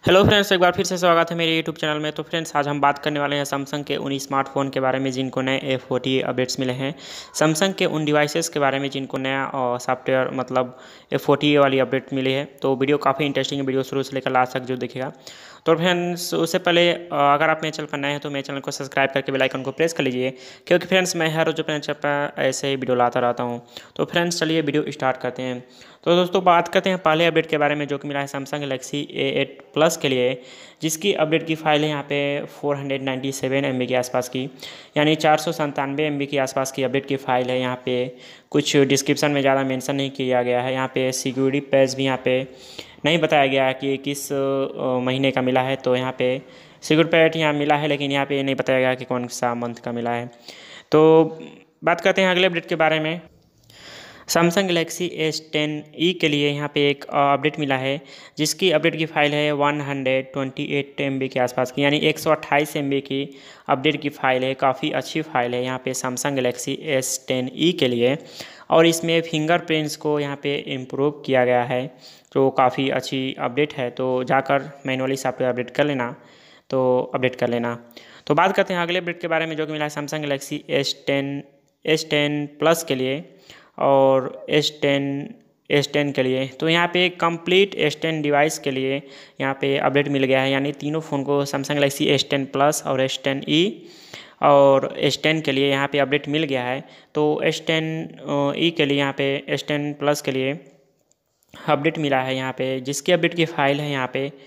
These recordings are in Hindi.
हेलो फ्रेंड्स, एक बार फिर से स्वागत है मेरे यूट्यूब चैनल में। तो फ्रेंड्स, आज हम बात करने वाले हैं सैमसंग के उन स्मार्टफोन के बारे में जिनको नए A40 अपडेट्स मिले हैं। सैमसंग के उन डिवाइसेस के बारे में जिनको नया सॉफ्टवेयर मतलब A40 वाली अपडेट मिली है। तो वीडियो काफ़ी इंटरेस्टिंग है, वीडियो शुरू से लेकर लास्ट तक जो देखेगा। तो फ्रेंड्स, उससे पहले अगर आप मेरे चैनल पर नए हैं तो मेरे चैनल को सब्सक्राइब करके बेल आइकन को प्रेस कर लीजिए, क्योंकि फ्रेंड्स मैं हर रोज अपने चैनल पर ऐसे ही वीडियो लाता रहता हूँ। तो फ्रेंड्स, चलिए वीडियो स्टार्ट करते हैं। तो दोस्तों, बात करते हैं पहले अपडेट के बारे में जो कि मिला है सैमसंग गैलेक्सी A8 प्लस के लिए, जिसकी अपडेट की फ़ाइल है यहाँ पे 497 MB के आसपास की, यानी 497 MB के आसपास की अपडेट की फ़ाइल है। यहाँ पे कुछ डिस्क्रिप्शन में ज़्यादा मेंशन नहीं किया गया है। यहाँ पे सिक्योरिटी पैच भी यहाँ पे नहीं बताया गया है कि किस महीने का मिला है। तो यहाँ पे सिक्योरिटी पैच यहाँ मिला है, लेकिन यहाँ पे नहीं बताया गया कि कौन सा मंथ का मिला है। तो बात करते हैं अगले अपडेट के बारे में। सैमसंग गैलेक्सी S10e के लिए यहाँ पे एक अपडेट मिला है, जिसकी अपडेट की फ़ाइल है 128 MB के आसपास की, यानी 128 MB की अपडेट की फ़ाइल है। काफ़ी अच्छी फ़ाइल है यहाँ पे सैमसंग गैलेक्सी S10e के लिए, और इसमें फिंगरप्रिंट्स को यहाँ पे इम्प्रूव किया गया है। तो काफ़ी अच्छी अपडेट है, तो जाकर मैनुअली सॉफ्टवेयर अपडेट कर लेना, तो अपडेट कर लेना। तो बात करते हैं अगले अपडेट के बारे में जो कि मिला है सैमसंग गैलेक्सी S10 प्लस के लिए और S10 के लिए। तो यहाँ पे कंप्लीट S10 डिवाइस के लिए यहाँ पे अपडेट मिल गया है, यानी तीनों फ़ोन को सैमसंग गैलेक्सी S10 प्लस और S10e और S10 के लिए यहाँ पे अपडेट मिल गया है। तो S10e के लिए यहाँ पे S10 प्लस के लिए अपडेट मिला है यहाँ पे, जिसकी अपडेट की फ़ाइल है यहाँ पे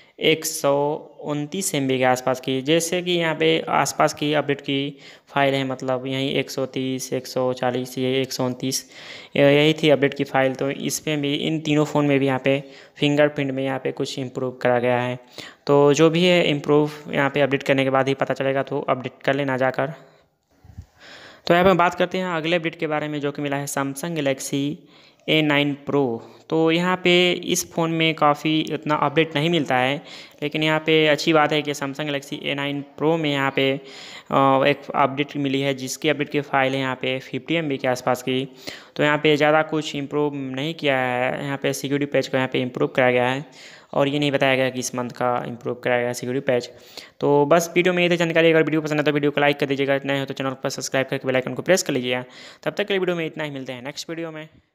129 MB के आसपास की। जैसे कि यहाँ पे आसपास की अपडेट की फ़ाइल है, मतलब यही 130, 140, ये 129 यही थी अपडेट की फ़ाइल। तो इसमें भी इन तीनों फ़ोन में भी यहाँ पे फिंगरप्रिंट में यहाँ पे कुछ इम्प्रूव करा गया है। तो जो भी है इम्प्रूव यहाँ पे अपडेट करने के बाद ही पता चलेगा, तो अपडेट कर लेना जाकर। तो यहाँ पर बात करते हैं अगले अपडेट के बारे में जो कि मिला है सैमसंग गैलेक्सी A9 प्रो। तो यहाँ पे इस फ़ोन में काफ़ी उतना अपडेट नहीं मिलता है, लेकिन यहाँ पे अच्छी बात है कि सैमसंग गैलेक्सी A9 प्रो में यहाँ पे एक अपडेट मिली है, जिसकी अपडेट की फ़ाइल है यहाँ पे 50 MB के आसपास की। तो यहाँ पे ज़्यादा कुछ इम्प्रूव नहीं किया है, यहाँ पे सिक्योरिटी पैच को यहाँ पे इम्प्रूव कराया गया है, और ये नहीं बताया गया कि इस मंथ का इम्प्रूव कराया गया सिक्योरिटी पैच। तो बस वीडियो में ये थी जानकारी। अगर वीडियो पसंद है तो वीडियो को लाइक कर दीजिएगा, नए हो तो चैनल पर सब्सक्राइब करके बेल आइकन को प्रेस कर लीजिएगा। तब तक के लिए वीडियो में इतना ही, मिलते हैं नेक्स्ट वीडियो में।